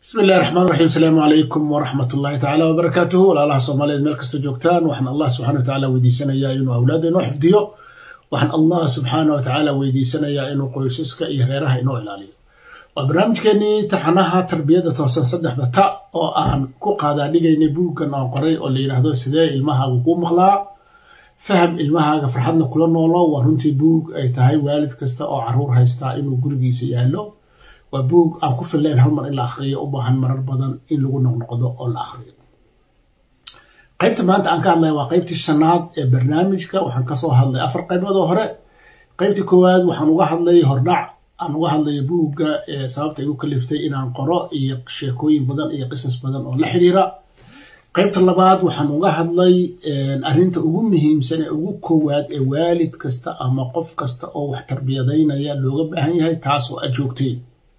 بسم الله الرحمن الرحيم. السلام عليكم ورحمة الله تعالى وبركاته. والله صوماليد مeel kasta joogtaan waxaan Allah subhanahu wa ta'ala weydiisanayaa inuu awlaadayno xifdiyo, waxaan Allah subhanahu wa ta'ala weydiisanayaa inuu qoysaska iyo reeraha inoo ilaaliyo. waa barnaamijkeeni taxanaha tarbiyada toosan saddexda ta oo aan ku qaadaa dhigaynay buuggan aan qoray oo la yiraahdo sidee ilmahaagu ku maqlaa faham ilmahaaga farxadna kula noolo. waa runtii buug ay tahay waalid kasta oo caruur haysta inuu gurigiisa yaalo. waa buug aan ku filayn hal mar in la akhriyo, u baahan marar badan in lagu noqnoqdo oo la akhriyo. qaybta maanta aan ka hadlay waa qaybtii shanaad ee barnaamijka. waxaan kasoo hadlay 4 qaybood oo hore. qaybtii koowaad waxaan uga hadlay hordhac, aan uga hadlay buugga sababta ay u kaliftay inaan qoro iyo sheekooyin badan iyo qisas badan oo la xiriira. qaybta labaad waxaan uga hadlay arrinta ugu muhiimsan ee ugu koowaad ee waalid kasta ama qof kasta oo wax tarbiyadaynaya looga baahan yahay, taas oo joogteen.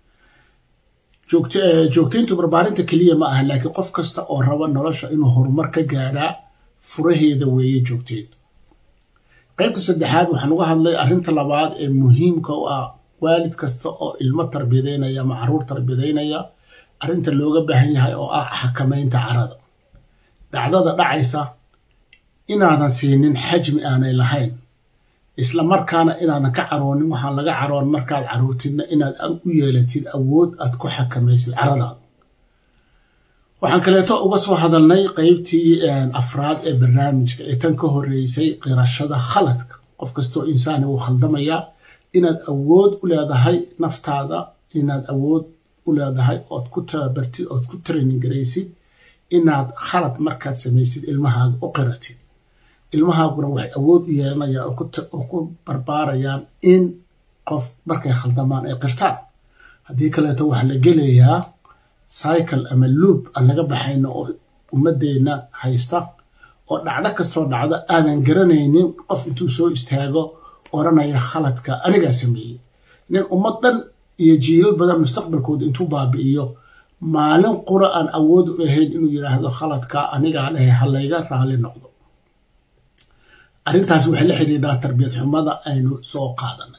joogteyntu barbaarinta keliya ma aha, laakiin qof kasta oo raba nolosha inuu horumar ka gaadhaa furaheeda weeye joogteyn. qaybta saddexaad waxaan uga hadlay arrinta labaad ee muhiimka u ah waalid kasta oo ilmo tarbiyadaynaya ama caruur tarbiyadaynaya, arrinta looga baahan yahay oo ah xakamaynta carada. dhacdada dhacaysa inaadan siinin xajmi aanay lahayn, isla markaana inaadan ka caroonin waxaan laga caroon markaad caruurtidna inaad u yeelatid awood aad ku xakamaysid caradaada. waxaan kaleeto uga soo hadalnay qaybtii afraad ee barnaamijka ee tan ka horeysay qirashada khaladka. qof kastoo insaani wuu khaldamayaa. inaad awood u leedahay naftaada, inaad awood u leedahay ood ku tababartid, ood ku training garaysid inaad khalad markaad samaysid ilmahaaga u qiratid. ilmahaaguna waxay awood u yeelanayaan oo ku barbaarayaan in qof markay khaldamaan ay qirtaan. haddii kaleeto waxaa la gelayaa cycle ama loop aan laga baxayno oo ummaddeena haysta, oo dhacdo kastoo dhacda aadan garanaynin qof intuu soo istaago oranaya khaladka anigaa sameeyey. nin ummad dhan iyo jiilal badan mustaqbalkooda intuu baabi'iyo maalin qura aan awood u lahayn inuu yiraahdo khaladka anigaa lehe ha layga raali noqdo. arrintaas waxay la xiriirtaa tarbiyad xumada aynu soo qaadanay.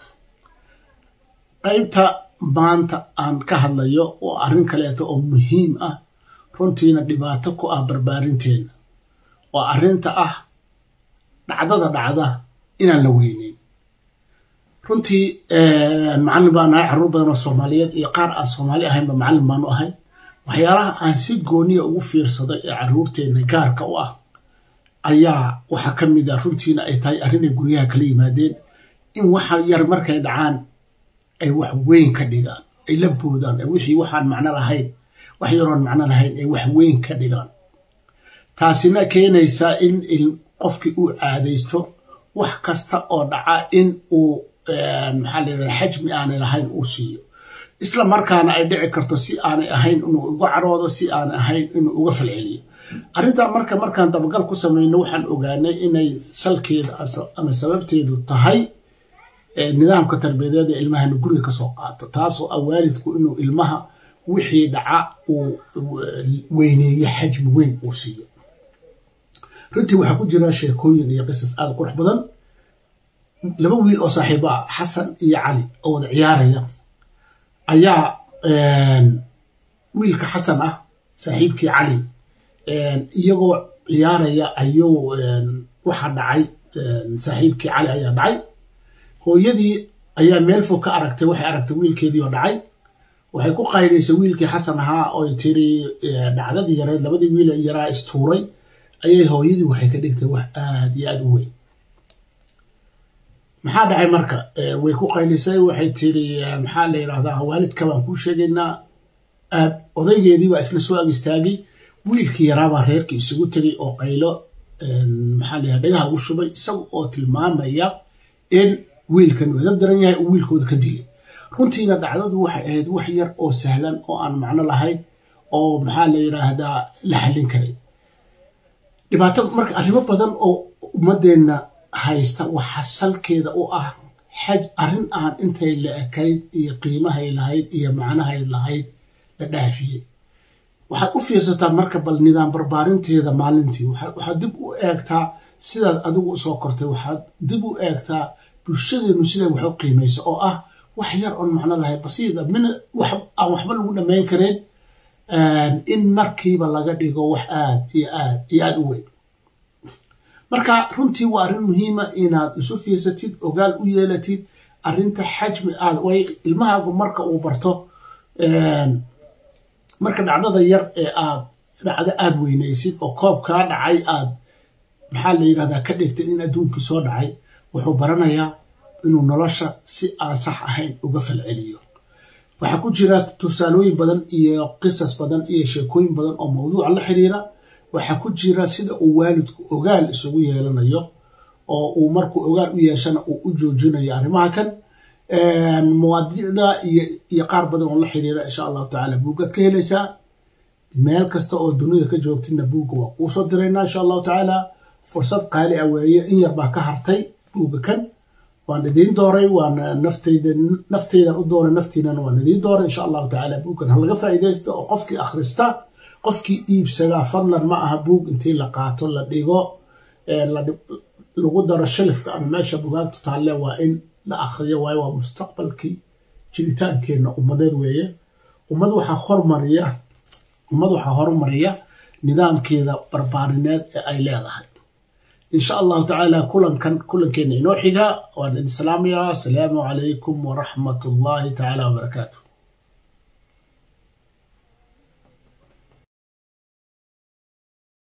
qaybta maanta aan ka hadlayo oo arrin kaleeto oo muhiim ah, runtiina dhibaato ku ah barbaarinteena, waa arrinta ah dhacdada dhacda inaan la weyneyn. runtii macallin baan ahay, caruur badan oo Soomaaliyeed iyo qaar aan Soomaali ahaynba macallin baanu ahay. waxyaalaha aan si gooniya ugu fiirsaday ee caruurteena gaarka u ah ayaa waxa ka mid ah runtiina ay tahay arrinay guryaha kala yimaadeen in waxa yar markay dhacaan ay wax weyn ka dhigaan, ay la boodaan, wixii waxaan macno lahayn, wax yaroon macno lahayn ay wax weyn ka dhigaan. taasina keenaysa in qofkii uu caadaysto wax kasta oo dhaca in uu maxaa la yiraahdaa xajmi aanay lahayn uu siiyo, isla markaana ay dhici karto si aanay ahayn inuu uga caroodo, si aanay ahayn inuu uga falceliyo. arrintan markaan dabagal ku samayno waxaan ogaanay inay salkeeda ama sababteedu tahay nidaamka tarbiyadeed ee ilmahana guriga ka soo qaato, taasoo ah waalidku inuu ilmaha wixii dhaca uu weyneeyo, xajmi weyn uu siiyo. runtii waxaa ku jira sheekooyin iyo qisas aad qurux badan. 2 wiil oo saaxiibo ah, Xasan iyo Cali, oo wada ciyaaraya ayaa wiilka Xasan ah saaxiibkii Cali iyagoo ciyaaraya ayuu waxa dhacay saaxiibkii Cali ayaa dhacay. hooyadii ayaa meel fog ka aragtay, waxay aragtay wiilkeedii oo dhacay. waxay ku qaylisay wiilkii Xasan ahaa oo tiri dhacdadii yareed, labadii wiil ee yaraa istuuray ayay hooyadii waxay ka dhigtay wax aad iyo aad u weyn. maxaa dhacay marka? way ku qaylisay, waxay tiri maxaa la yiraahdaa waalidka baan ku sheegaynaa. odaygeedii baa isla soo ag istaagay, wiilkii yaraabaa reerkii isugu tegay oo qaylo maxaa la yiraahdaa dhagaha ugu shubay, isaga oo tilmaamaya in wiilkan uu edab daran yahay oo wiilkooda ka dilay. runtiina dhacdadu waxay ahayd wax yar oo sahlan oo aan macno lahayn oo maxaa la yiraahdaa la xallin karay. dhibaato marka arrimo badan oo ummaddeena haysta waxa salkeeda u ah arrin aan intay la ekayd iyo qiimahay lahayd iyo macnahay lahayd la dhaafiyey. waxaad u fiirsataa marka bal nidaam barbaarinteeda maalintii, waxaad dib u eegtaa sidaad adigu u soo kortay, waxaad dib u eegtaa bulshadeenu siday wax u qiimayso oo ah wax yar oon macno lahayn, basiida min wax aan waxba lagu dhammayn karin in markiiba laga dhigo wax aad iyo aad iyo aad u weyn marka runtii waa arrin muhiima inaad isu fiirsatid ogaal u yeelatid arrinta xajmi aad way ilmahaagu marka uu barto marka dhacdada yar ee dhacdo aad weynaysid oo koob kaa dhacay aad maxaa la yidhahdaa ka dhigtay in adduunkii soo dhacay wuxuu baranayaa inuu nolosha si aan sax ahayn uga falceliyo waxaa ku jira tusaalooyin badan iyo qisas badan iyo sheekooyin badan oo mawduuca la xiriira waxaa ku jira sida uu waalidku ogaal isugu yeelanayo oo uu markuu ogaal u yeeshana uu u joojinayo arrimaha kan mawaadiicda iyo qaar badan oo la xiriira insha allahu tacaala buugaad ka helaysaa meel kasta oo dunida ka joogtidna buugga waa kuu soo diraynaa insha allahu tacaala fursad qaali ah weeye in yar baa ka hartay buugga kan waan idiin dooray waana nafteydan u dooray naftiinana waan idiin dooray insha allahu tacaala buuggan ha laga faa'iidaysto oo qofkii akhrista qofkii iibsadaa fadlan ma aha buug intii la qaato la dhigo lagu daro shelifka ama meesha bugaagtu taalle waa in la akhriyo waayo waa mustaqbalkii jiritaankeenna ummadeed weeye ummad waxaa horumariya nidaamkeeda barbaarineed ee ay leedahay insha allahu tacaala kulankeena inoo xiga waan idin salaamayaa asalaamu calaykum waraxmat ullahi tacaala wabarakaatu